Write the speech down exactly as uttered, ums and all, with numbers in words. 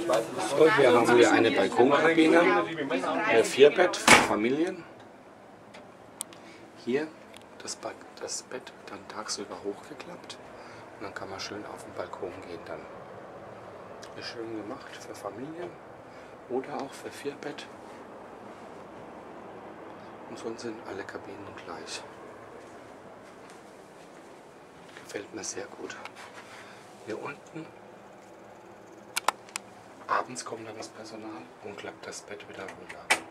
So, hier haben wir eine Balkonkabine, äh, Vierbett für Familien. Hier das, ba das Bett wird dann tagsüber hochgeklappt und dann kann man schön auf den Balkon gehen. Dann ist schön gemacht für Familien oder auch für Vierbett. Und sonst sind alle Kabinen gleich. Gefällt mir sehr gut. Hier unten, abends kommt dann das Personal und klappt das Bett wieder runter.